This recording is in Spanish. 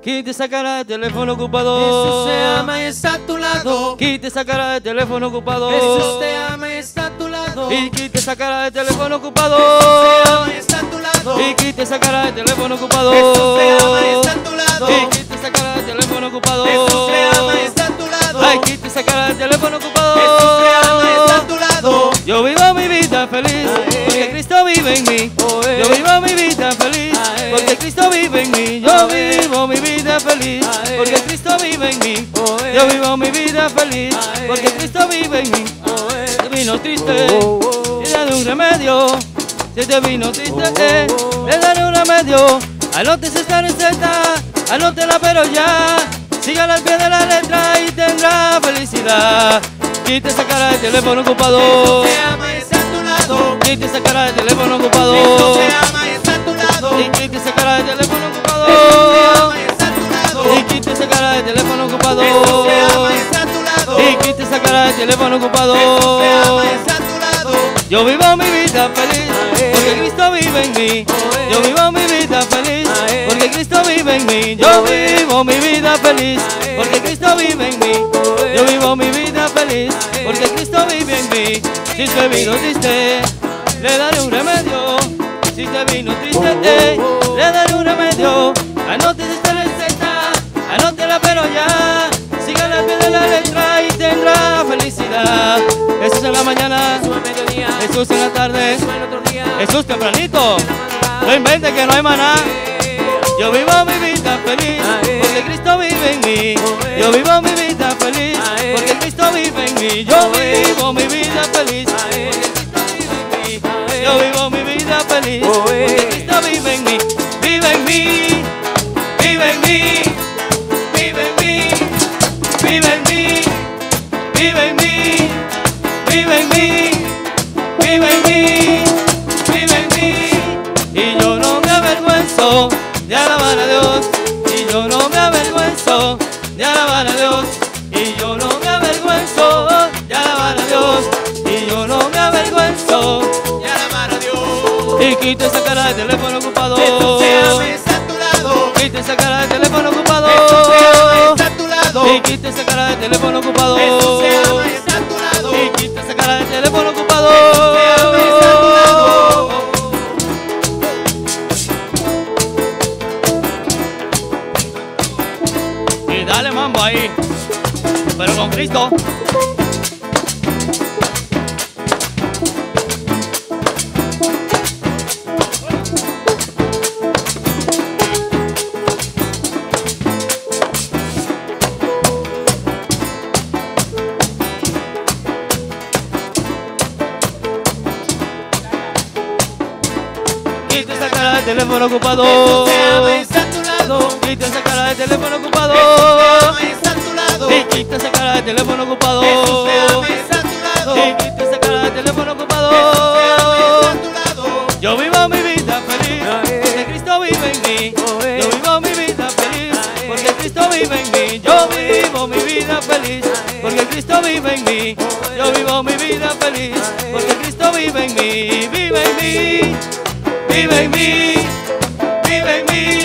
Quite esa cara de teléfono ocupado. Jesús te ama y está a tu lado. Quite esa cara de teléfono ocupado. Jesús te ama y está a tu lado. Y quite esa cara de teléfono ocupado. Jesús te ama y está a tu lado. Y quite esa cara de teléfono ocupado. Jesús te ama y está a tu lado. Y quite esa cara de teléfono ocupado. Jesús te ama y está a tu lado. Ay, quite esa cara de teléfono ocupado. Jesús te ama y está a tu lado. Yo vivo mi vida feliz porque Cristo vive en mí. Yo vivo mi vida feliz porque Cristo vive en mí. Yo vivo mi vida feliz porque Cristo vive en mí. Yo vivo mi vida feliz porque Cristo vive en mí. Si te vino triste, le daré un remedio. Si te vino triste, le daré un remedio. Anotes esta receta, anótela pero ya. Sígala al pie de la letra y tendrá felicidad. Quite esa cara de teléfono ocupado. Jesús te ama y está a tu lado. Quite esa cara de teléfono ocupado. Jesús te ama y está a tu lado. Y quite esa cara de teléfono ocupado. Jesús te ama y está a tu lado. Y quite esa cara de teléfono ocupado. Jesús te ama y está a tu lado. Y quite esa cara de teléfono ocupado. Jesús te ama y está a tu lado. Yo vivo mi vida feliz porque Cristo vive en mí. Yo vivo mi vida feliz porque Cristo vive en mí. Yo vivo mi vida feliz porque Cristo vive en mí. Yo vivo mi vida feliz porque Cristo vive en mí. Si te vino triste, le daré un remedio. Si te vino triste, le daré un remedio. Anote esta receta, anótela pero ya. Sígala al pie de la letra y tendrá felicidad. Jesús en la mañana, Jesús al mediodía. Jesús en la tarde, Jesús al otro día. Jesús tempranito. No inventes que no hay maná. Yo vivo mi vida feliz porque Cristo vive en mí. Yo vivo mi vida feliz porque Cristo vive en mí. Yo vivo mi vida feliz porque Cristo vive en mí. Yo vivo mi vida feliz porque Cristo vive en mí. Vive en mí, vive en mí, vive en mí, vive en mí, vive en mí, vive en mí, vive en mí, vive en mí. Y yo no me avergüenzo de alabar a Dios. Y yo no me avergüenzo de alabar a Dios. Y yo no me avergüenzo de alabar a Dios. Y yo no me avergüenzo Y alabar a Dios. y quita esa cara de teléfono ocupado. Jesús te ama y está a tu lado. Quita esa cara de teléfono ocupado. Jesús te ama y está a tu lado. Y quita esa cara de teléfono ocupado. Jesús te ama y está a tu lado. Y quita esa cara de teléfono ocupado. Jesús te ama y está a tu lado. Y dale mambo ahí, pero con Cristo. Quita esa cara de teléfono ocupado. Jesús te ama y está a tu lado. Quita esa cara de teléfono ocupado. Jesús te ama y está a tu lado. Y quita esa cara de teléfono ocupado. Jesús te ama y está a tu lado. Y quita esa cara de teléfono ocupado. Jesús te ama y está a tu lado. Yo vivo mi vida feliz porque Cristo vive en mí. Yo vivo mi vida feliz porque Cristo vive en mí. Yo vivo mi vida feliz porque Cristo vive en mí. Yo vivo mi vida feliz porque Cristo vive en mí. Vive en mí, vive en mí, vive en mí.